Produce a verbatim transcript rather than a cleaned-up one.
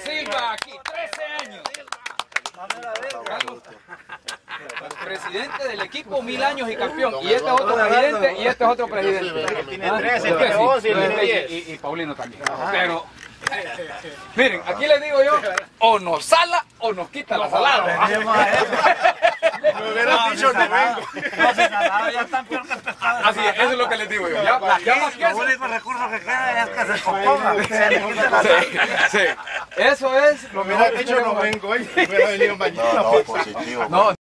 Silva aquí, trece años. Carlos, presidente del equipo mil años y campeón. Y este es otro presidente y este es otro presidente. Tiene trece, tiene once y tiene diez. Y Paulino también. Pero, miren, aquí les digo yo, o nos sala o nos quita la salada. Me hubieras dicho no vengo. Ya están peor que pescados. Así es, eso es lo que les digo yo. Ya, ya más que Lo eso. único recurso que queda es que se componga. Se le quite la Sí, sí. Eso es lo Me mejor hubieras que dicho no tenemos. vengo. Me hubiera venido mañana. No, no, positivo. No,